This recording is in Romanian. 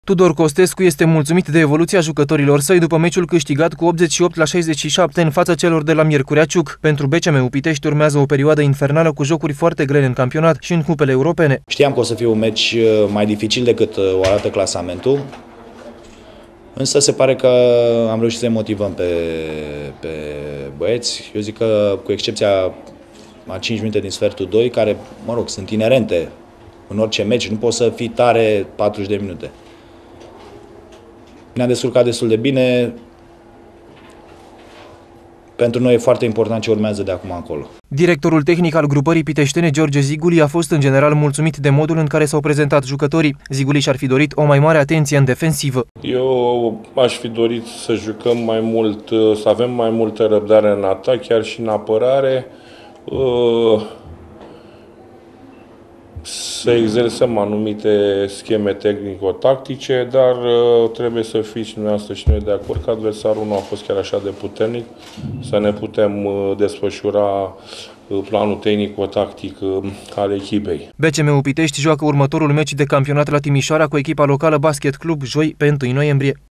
Tudor Costescu este mulțumit de evoluția jucătorilor săi după meciul câștigat cu 88-67 în fața celor de la Miercurea Ciuc. Pentru BCM Pitești urmează o perioadă infernală cu jocuri foarte grele în campionat și în cupele europene. Știam că o să fie un meci mai dificil decât o arată clasamentul, însă se pare că am reușit să-i motivăm pe băieți. Eu zic că cu excepția a 5 minute din sfertul 2, care, mă rog, sunt inerente în orice meci, nu poți să fii tare 40 de minute. Ne-am descurcat destul de bine. Pentru noi e foarte important ce urmează de acum încolo. Directorul tehnic al grupării piteștene, George Ziguli, a fost în general mulțumit de modul în care s-au prezentat jucătorii. Ziguli și-ar fi dorit o mai mare atenție în defensivă. Eu aș fi dorit să jucăm mai mult, să avem mai multă răbdare în atac, chiar și în apărare. Să exersăm anumite scheme tehnico-tactice, dar trebuie să fiți și dumneavoastră și noi de acord că adversarul nu a fost chiar așa de puternic, să ne putem desfășura planul tehnico-tactic al echipei. BCM Pitești joacă următorul meci de campionat la Timișoara cu echipa locală Basket Club joi pe 1 noiembrie.